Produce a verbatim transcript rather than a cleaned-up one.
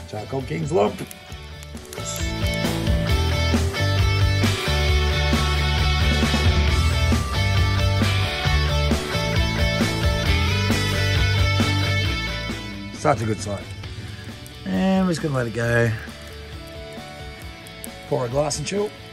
Charcoal King's lump. Such a good sight. And we're just going to let it go. Pour a glass and chill.